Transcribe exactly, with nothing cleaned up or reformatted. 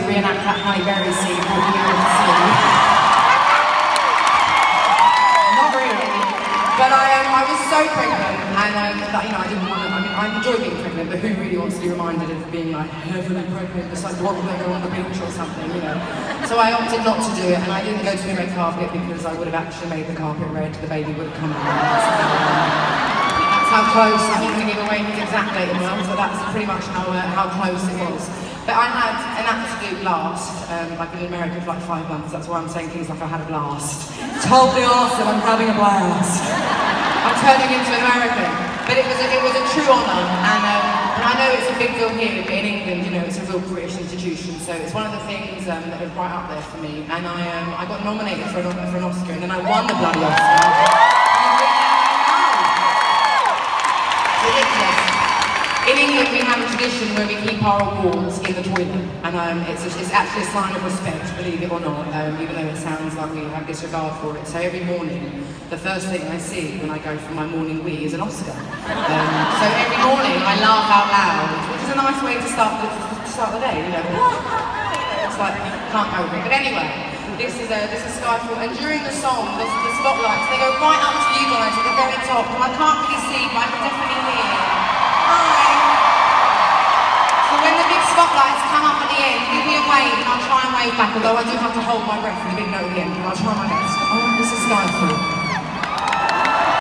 reenact that Halle Berry scene walking into the sea. Not really. But I, um, I was so pregnant, and um, that, you know, I didn't want to, I mean, I enjoy being pregnant, but who really wants to be reminded of being like heavily pregnant, just like waddling on the beach or something, you know? So I opted not to do it, and I didn't go to the red carpet because I would have actually made the carpet red, the baby would have come out. So, um, how close, I'm not going to give away his exact date as well, so that's pretty much how, uh, how close it was. But I had an absolute blast. Um, I've been in America for like five months, that's why I'm saying things like I had a blast. Totally awesome, I'm having a blast. I'm turning into an American. But it was a, it was a true honour, and, um, and I know it's a big deal here, but in England, you know, it's a real British institution, so it's one of the things um, that was right up there for me. And I, um, I got nominated for an, for an Oscar, and then I won the bloody Oscar. In England, we have a tradition where we keep our awards in the toilet, and um, it's, a, it's actually a sign of respect, believe it or not, um, even though it sounds like we have disregard for it. So every morning, the first thing I see when I go for my morning wee is an Oscar. Um, so every morning, I laugh out loud, which is a nice way to start the, to start the day, you know. It's like, can't go with it. But anyway, this is a, this is Skyfall, and during the song, the, the spotlights, they go right up to you guys at the very top, and I can't really see, but I can definitely hear. Hi! So when the big spotlights come up at the end, give me a wave, and I'll try and wave back, although I do have to hold my breath for the big note at the end, but I'll try my best. Oh, this is Skyfall.